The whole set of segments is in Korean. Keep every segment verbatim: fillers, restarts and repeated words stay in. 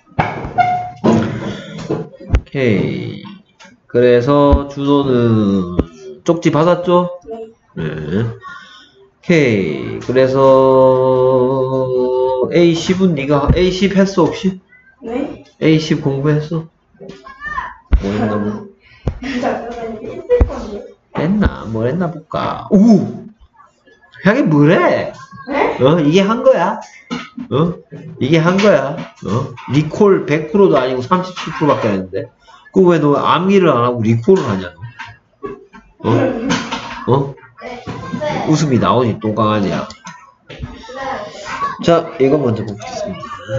오케이. 그래서 준호는 쪽지 받았죠? 네. 오케이. 그래서 에이 십은 네가 에이 십 했어 혹시? 네? 에이 십 공부했어? 뭐 했나 뭐? 했나? 뭘 했나 볼까? 오! 형이 뭐래? 네? 어? 이게 한 거야? 어? 이게 한 거야? 어? 리콜 백 퍼센트도 아니고 삼십칠 퍼센트밖에 안 했는데. 그 왜 너 암기를 안 하고 리콜을 하냐? 너? 어? 어? 웃음이 나오지, 똥강아지야. 자, 이거 먼저 보겠습니다.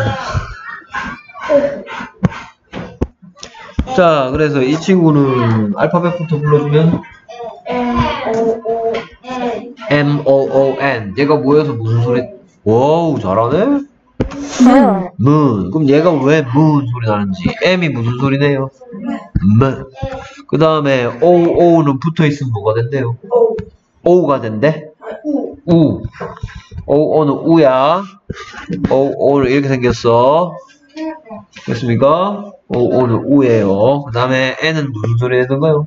자, 그래서 이 친구는 알파벳부터 불러주면 M O O N M O O N. 얘가 뭐여서 무슨 소리? 와우, 잘하네? moon, moon. 그럼 얘가 왜 moon 소리 나는지. M이 무슨 소리 내요? M. 그 다음에 O, O는 붙어 있으면 뭐가 된대요? O O가 된대? U 우. O, O는 우야. O, O는 이렇게 생겼어. 됐습니까? O, O는 우예요. 그 다음에 N은 무슨 소리 내던가요?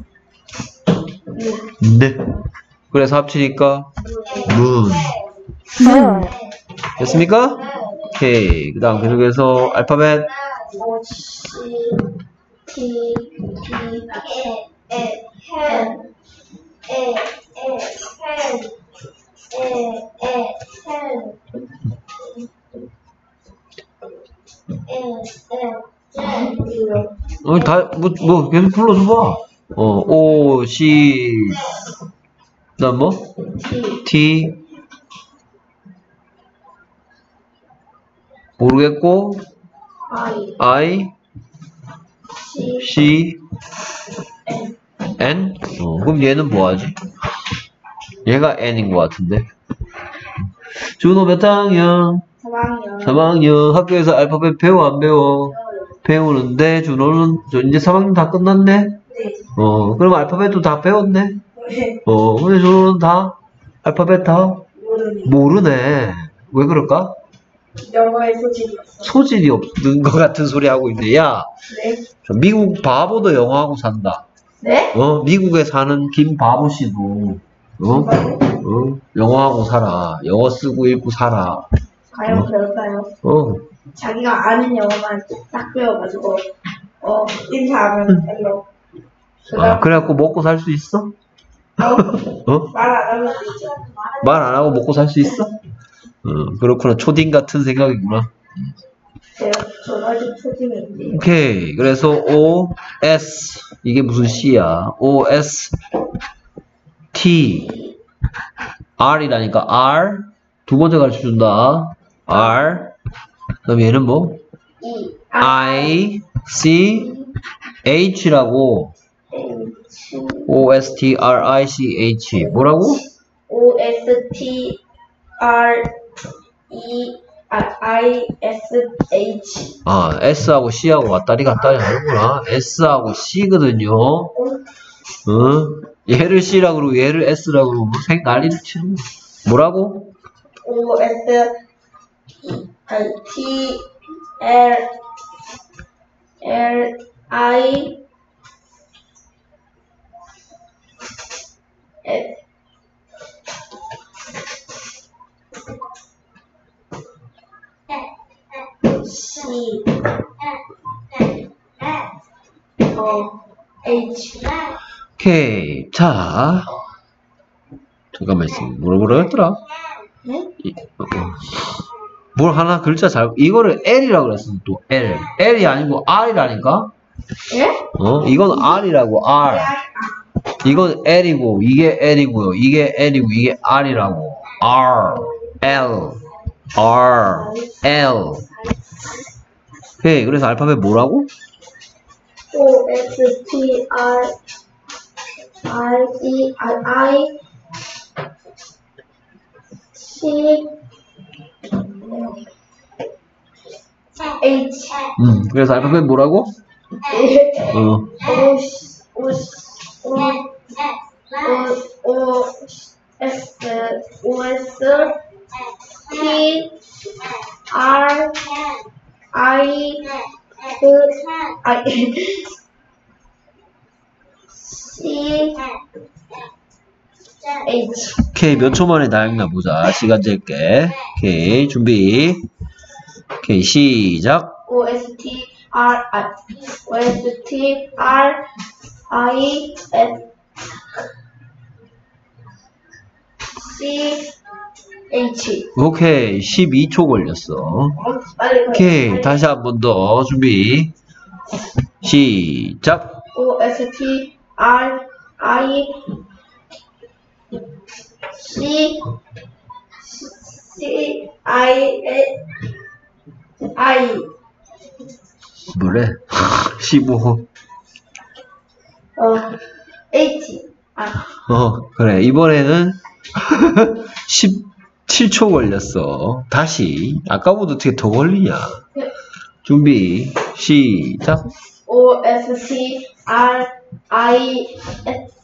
네. 그래서 합치니까 moon. moon, 됐습니까? 오케이. 그 다음 계속해서 알파벳 O C T P A N N A A N A A N 어, 다, 뭐, 뭐, 계속 불러줘봐. 어, O, C, 그 다음 뭐? T, 모르겠고, I I, C C, N? 어, 그럼 얘는 뭐하지? 얘가 N인 것 같은데. 준호 몇 학년? 삼 학년 삼 학년. 학교에서 알파벳 배워, 안 배워? 배우는데, 준호는, 저 이제 삼 학년 다 끝났네? 네. 어, 그럼 알파벳도 다 배웠네? 네. 어, 근데 준호는 다, 알파벳 다 모르네. 모르네. 왜 그럴까? 영어에 소질이 없어. 소질이 없는 것 같은 소리 하고 있는데, 야, 네. 저 미국 바보도 영어하고 산다. 네? 어, 미국에 사는 김바보 씨도, 어, 어, 영어하고 살아. 영어 쓰고 읽고 살아. 과연 그럴까요? 어, 자기가 아는 영어만 딱 배워가지고 어 인사하면 별로. 아, 그래갖고 먹고 살 수 있어? 어? 말 안 하면 되죠. 말 안 하고 먹고 살 수 있어? 어, 그렇구나. 초딩 같은 생각이구나. 제가 전 아직 초딩인데. 오케이. 그래서 O, S. 이게 무슨 C야? O, S, T. R이라니까. R. 두 번째 가르쳐준다. R. 그 다음에 얘는 뭐? E I, C, H라고. H O, S, T, R, I, C, H. 뭐라고? O S T R E I S H. 아, S하고 C하고 왔다리 갔다리 하는구나. S하고 C거든요. 어? 얘를 C라고 그러고 얘를 S라고 그러고 뭐 생 난리를 치는 거. 뭐라고? O S 아니 T L L I S C 어 H. 오케이. 자. 잠깐만 있어. 뭐라 뭐라 했더라? 네? 이, 어, 어. 뭘 하나 글자 잘, 이거를 L이라고 그랬어, 또. L. L이 아니고 R이라니까? 예? 어? 이건 R이라고, R. 이건 L이고, 이게 L이고요. 이게 L이고, 이게 R이라고. R, L, R, L. 오케이. 그래서 알파벳 뭐라고? O S T R R E R I C H. 음, 그래서 알파벳 뭐라고? 어. O O O O S O S T R I, 그, I, C, H. 오케이, 몇 초 만에 다 읽나 보자. 시간 잴게. 오케이, 준비. 오케이, 시작. O, S, T, R, I, O, S, T, R, I, S, C, H. 오케이, 십이 초 걸렸어. 어, 빨리, 오케이, 빨리. 다시 한 번 더 준비. 시작. O, S, T, R, I, C, C, I, I. 뭐래? 십오. 어, H. 아, 어, 그래. 이번에는 십칠 초 걸렸어. 다시. 아까보다 어떻게 더 걸리냐? 준비. 시작. O, S, T, R, I, S,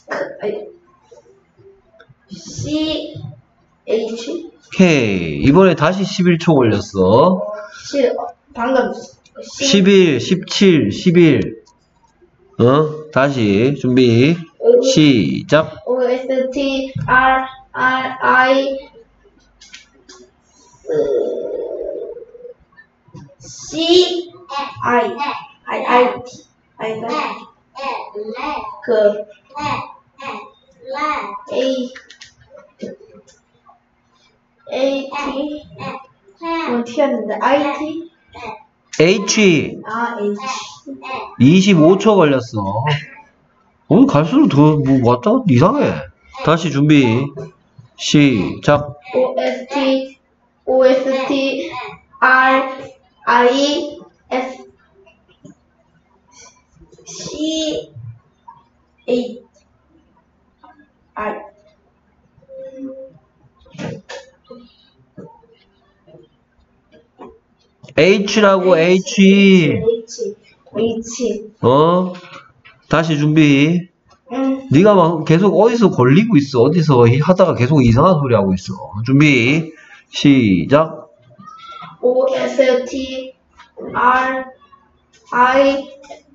C, H. 오케이. 이번에 다시 십일 초 걸렸어. 칠, 방금 C, 십일, 십칠, 십일. 어? 다시. 준비. O, 시작. O, S, T, R, R, I, C, I, I, I, T, I, I, 그, A, A, T, 뭐 튀었는데, I, T, H. 아, H, 이십오 초 걸렸어. 오늘 갈수록 더, 뭐, 왔다 갔다 이상해. 다시 준비. 시작. O, S, T, O, S, T, R, I, S, C, A, R. H라고, H. H, H. 어? 다시 준비. 응. 네가 막 계속 어디서 걸리고 있어. 어디서 하다가 계속 이상한 소리 하고 있어. 준비. 시작. O, S, T, R, I,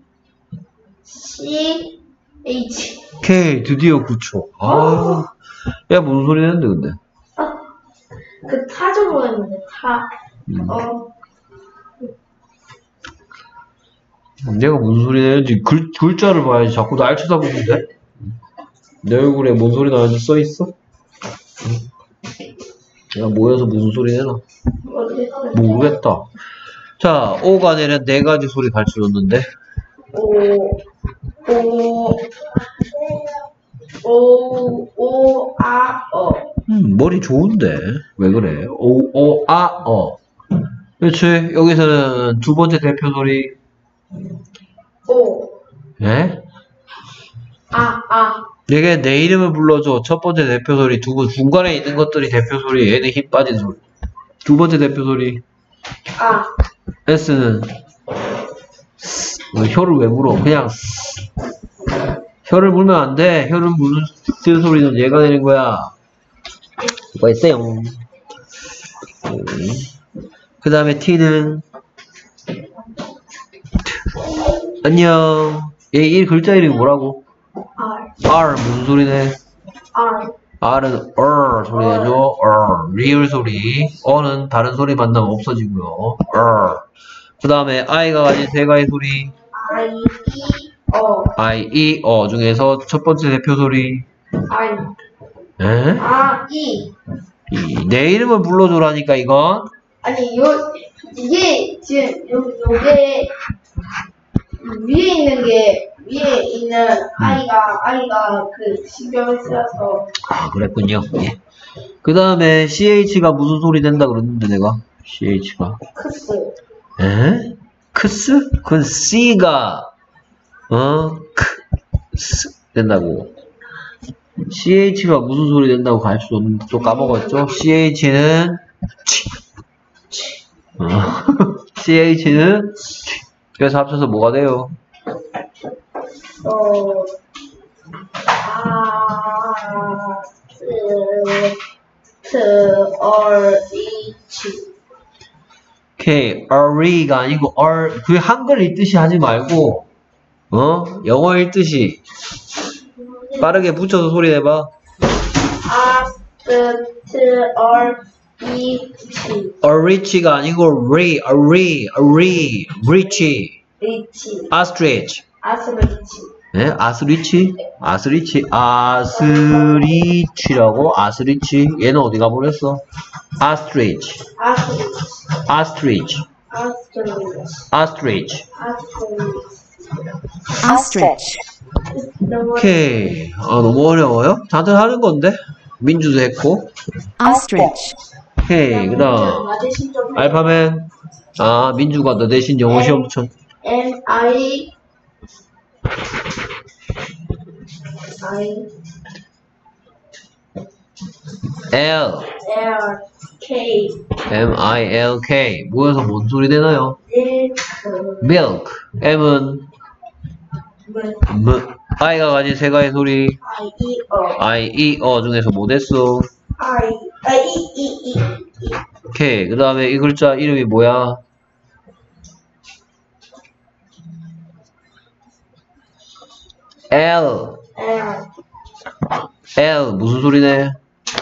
C, H. 오케이. 드디어 구 초. 아, 야, 무슨 소리 했는데, 근데? 아, 그 타조였는데, 타. 음. 어, 내가 무슨 소리 내는지 글, 글자를 봐야지. 자꾸 날 쳐다보는데? 내 얼굴에 뭔 소리 나는지 써있어? 내가 모여서 무슨 소리 내나? 모르겠어. 모르겠다. 자, 오가 내는 네 가지 소리 가르쳐줬는데. 오, 오, 오, 오, 아, 어. 음, 머리 좋은데. 왜 그래? 오, 오, 아, 어. 그렇지. 여기서는 두 번째 대표 소리. 오, 예? 아, 아. 얘게 내 이름을 불러줘. 첫 번째 대표 소리. 두 번, 중간에 있는 것들이 대표 소리. 얘는 힘 빠진 소리. 두 번째 대표 소리. 아. S는 뭐, 혀를 왜 물어? 그냥 혀를 물면 안 돼. 혀를 무는 쓰는 소리는 얘가 내는 거야. 뭐 했어요? 그 다음에 T는 안녕. 얘 이 글자 이름이 뭐라고? R, R 무슨 소리네? R. R은 R 소리 내죠. R 리을 소리. O는 다른 소리 만나면 없어지고요. R. 그 다음에 I가 가진 세 가지 소리. I, E, 어. I, E, 어 중에서 첫 번째 대표 소리. I. 에? 아, E. 이, 내 이름을 불러줘라니까 이건. 아니, 요, 이게, 지금, 요, 요게, 위에 있는 게, 위에 있는 아이가, 아이가 그 신경을 쓰여서. 아 그랬군요. 예. 그 다음에 씨에이치가 무슨 소리 된다 그랬는데 내가 씨에이치가 크스. 에? 크스? 그건 C가 어? 크스 된다고. 씨에이치가 무슨 소리 된다고 가르쳐줬는데 또 까먹었죠? 씨에이치는 치, 치. 어. 씨에이치는 치. 그래서 합쳐서 뭐가 돼요? 어, 아, 트, 트, 얼, 이치. 오케이, are가 아니고 are, 그 한글 읽듯이 하지 말고 어? 영어 읽듯이 빠르게 붙여서 소리 내봐. asked or reach. Arich가 아니고 re, re, re, rich, reach. ostrich. 아스리치. 네, 아스리치, 아스리치, 아스리치라고, 아스리치. 얘는 어디 가버렸어? 아스트리치, 아스리치. 아스트리치, 아스트리치. 아스트리치. Ostrich. 오케이. 아, 너무 어려워요? 다들 하는 건데? 민주도 했고. Ostrich. 오케이. 그 다음, 알파벳. 아, 민주가 너 대신 영어 시험 쳐. N I I L, L K M, I, L, K. 모여서 뭔 소리 되나요? milk milk. M은 M. I가 가진 세 가지 소리. I E O I, E, 어 중에서 뭐 됐어? I I E E E 오케이. 그 다음에 이 글자 이름이 뭐야? L. L L. 무슨 소리네?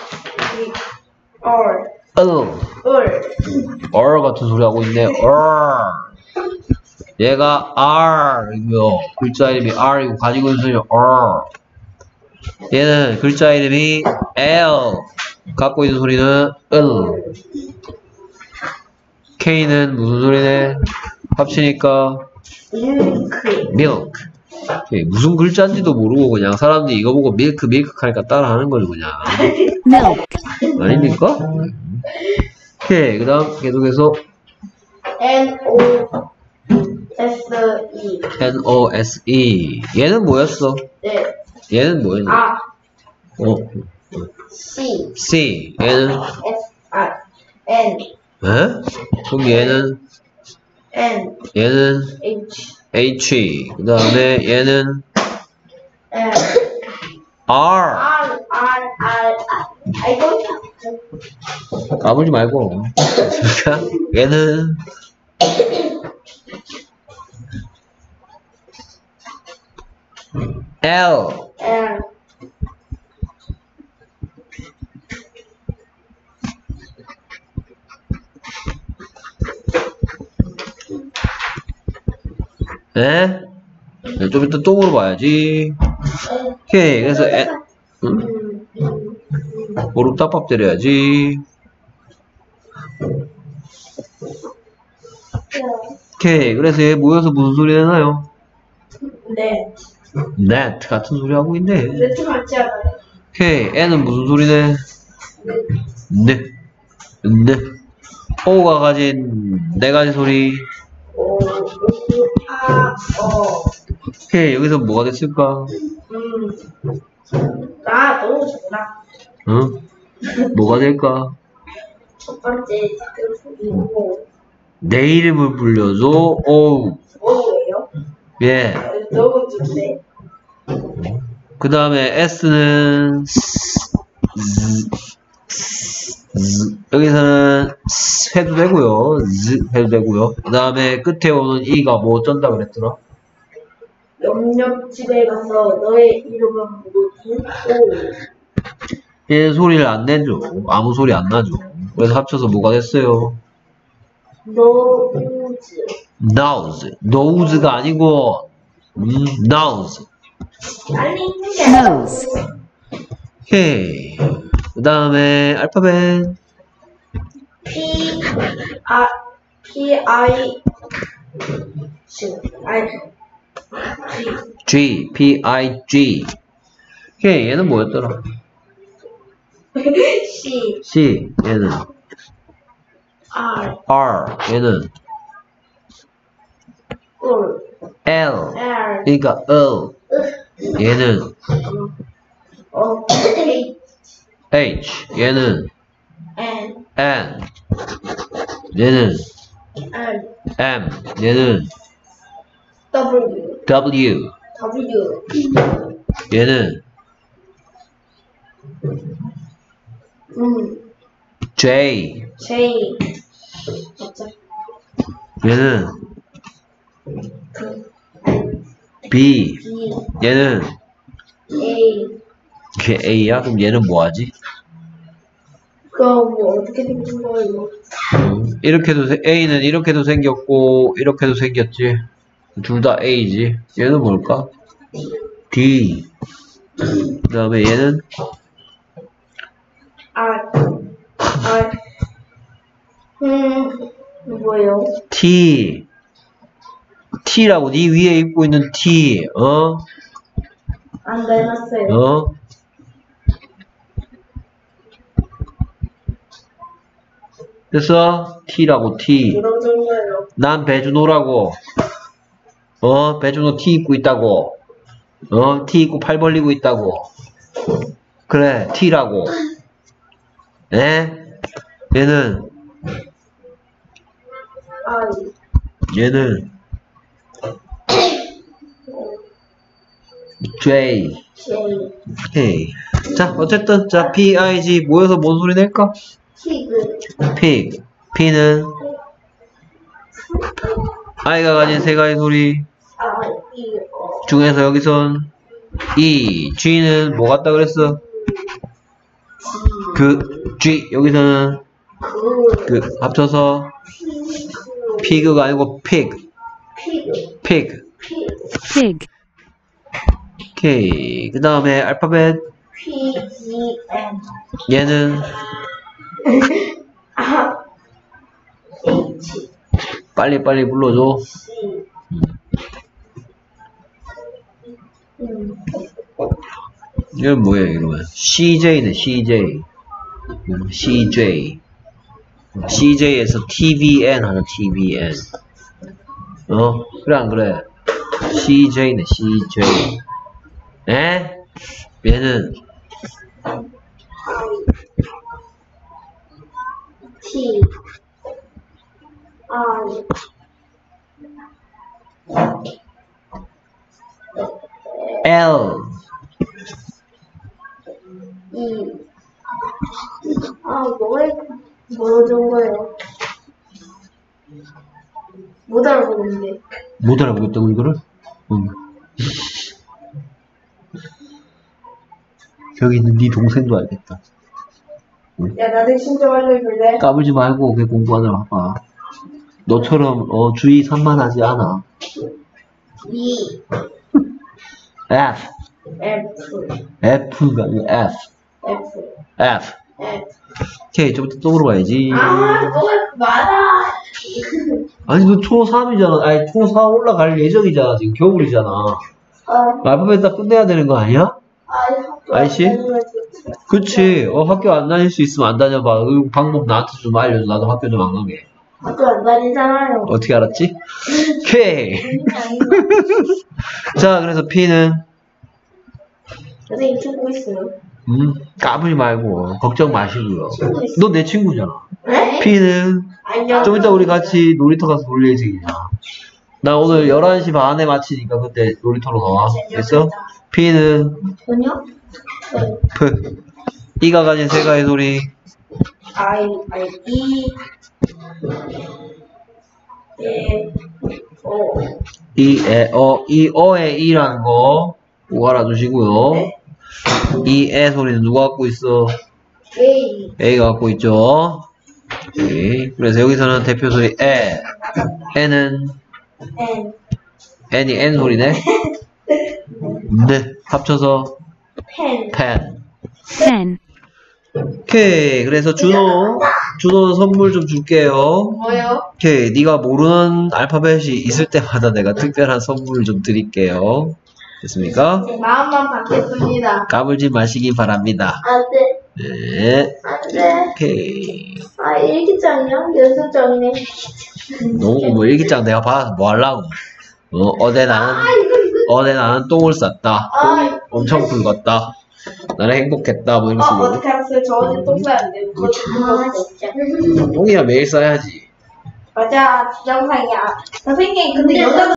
R L. R R 같은 소리 하고 있네. R. 얘가 R이고요. 글자 이름이 R이고 가지고 있는 소리는 R. 얘는 글자 이름이 L. 갖고 있는 소리는 L. K는 무슨 소리네? 합치니까 milk milk. 오케이. 무슨 글자인지도 모르고 그냥 사람들이 이거 보고 밀크 밀크 하니까 따라 하는 거죠 그냥. Milk. 아닙니까? 오케이. 그 다음 계속해서 N O S E N O S E. 얘는 뭐였어? 네 얘는 뭐였냐? 아 어, C C. 얘는 S R N 에? 그럼 얘는 N 얘는 H H. 그 다음에 얘는 L R. R R R R I don't 까불지 말고. 자, 얘는 L. L 에? 네, 좀 이따 또 물어봐야지. 오케이. 그래서 에, 응? 무릎 딱밥 때려야지. 오케이. 그래서 얘 모여서 무슨 소리 내나요? 네 net 같은 소리 하고 있네. 네트 같지 않아요? 오케이. 애는 무슨 소리네? 네. 네. O가 가진 네 가지 소리. 오, 오, 아, 어, 오케이. 여기서 뭐가 됐을까? 음, 나 너무 좋나? 응? 뭐가 될까? 첫 번째 소리고 내 이름을 불려줘. 오. 뭐예요? 예. 너무 좋네. 그 다음에 S는 여기서는 해도 되고요. Z 해도 되고요. 그 다음에 끝에 오는 E가 뭐 어쩐다 그랬더라? 옆옆집에 가서 너의 이름은 뭐지? 오, 얘 소리를 안 내죠. 아무 소리 안 나죠. 그래서 합쳐서 뭐가 됐어요? 노우즈, Nose. Nose가 아니고 음, Nose. 아니, Nose. 오케이. 그 다음에 알파벳 P, I, P, I, G, 아니, G, G, P, I, G. 오케이. 얘는 뭐였더라? C, C. 얘는 R, R. 얘는 울, L. R, 그러니까 L. 얘는 O, H, H. 얘는 N, N. 얘는 N, M. 얘는 W, W. W, 얘는 음, J. J, 맞죠? 얘는 B, B. 얘는 A. 걔 A야? 그럼 얘는 뭐하지? 그럼 뭐 어떻게 생긴 거예요? 음, 이렇게도 세- A는 이렇게도 생겼고 이렇게도 생겼지. 둘 다 A지. 얘는 뭘까? D. 그 다음에 얘는 R. R. 음, 뭐예요? T. T라고 네 위에 입고 있는 T. 어? 안 닮았어요. 어? 됐어? T라고 T. 이런 정도예요. 난 배준호라고. 어? 배준호 T 입고 있다고. 어? T 입고 팔 벌리고 있다고. 그래, T라고. 에? 얘는, R. 얘는, J. J. K. 자, 어쨌든, 자, P, I, G 모여서 뭔 소리 낼까? 피그. P. P는, I가 가진 세 가지 소리 R. E. O. 중에서 여기선 E. G는 뭐 같다 그랬어? 그, G. 여기서는 그. 그, 합쳐서 피그가 아니고 pig. 피그. pig. 피그. pig, 오케이. 그 다음에 알파벳. P. G. N. 얘는 R. H. 빨리빨리 불러줘. C. 음. 이건 뭐예요, 이러면? 씨제이네, 씨제이. 음, 씨제이. 씨제이에서 티비엔 하는 티비엔. 어? 그래, 안 그래? 씨제이네, 씨제이. 에? 얘는 T. I. L. E. 아, 뭐에, 뭐 좋은 거예요? 못 알아보는데. 못 알아보겠다고, 이거를? 응. 여기 있는 네 동생도 알겠다. 야, 나 대신 좀 알려줄래? 까불지 말고, 걔 공부하느라 봐봐. 너처럼, 어, 주의 산만하지 않아. E. F. F. F가 아니고 F. F. F. F. 오케이, 좀 이따 또 물어봐야지. 아, 뭐가 많아. 아니, 너 초삼이잖아. 아니, 초사 올라갈 예정이잖아. 지금 겨울이잖아. 어, 알파벳 다 끝내야 되는 거 아니야? 아이, 학교 아이씨? 안 다니면 좋지. 그치. 어, 학교 안 다닐 수 있으면 안 다녀봐. 그 방법 나한테 좀 알려줘. 나도 학교 좀 안 가게. 학교 안 다니잖아요. 어떻게 알았지? 오케이. 자, 그래서 P는, 선생님 친구 있어요. 음, 까불지 말고, 걱정 마시고요. 친구 있어요. 너 내 친구잖아. 네? P는, 안녕. 좀 이따 우리 같이 놀이터 가서 놀 예정이야. 나 오늘 열한 시 반에 마치니까 그때 놀이터로 나와. 됐어? P는, 전혀? 네. P. E가 가진 세 가지 소리. I, I, E. 예. 오. 이, 에, 어, 이, 어의 이라는 거 꼭 알아두시고요. 네. 이, 에 소리는 누가 갖고 있어? A. A가 갖고 있죠. 오케이. 그래서 여기서는 대표 소리 에. N은 N. N이 N 소리네. 네. 합쳐서 펜. pen. pen, 오케이. 그래서 준호, 준호 선물 좀 줄게요. 뭐요? 오케이. 네가 모르는 알파벳이 있을 때마다 내가 특별한 선물을 좀 드릴게요. 됐습니까? 제 마음만 받겠습니다. 까불지 마시기 바랍니다. 안 돼. 네. 안 돼. 오케이. 아, 일기장이야? 연습장이네. 너무 뭐 일기장 내가 받아서 뭐 하려고. 어, 어제 나는, 아, 이거, 이거. 어제 나는 똥을 쌌다. 똥이 아, 엄청 굵었다. 나는 행복했다. 뭐 이런 어, 식으로. 어떻게 알았어요? 저 어제 똥 쌌는데. 그거 아, 진짜. 똥이야 매일 싸야지. 맞아, 부정상이야. 선생님, 근데 여자도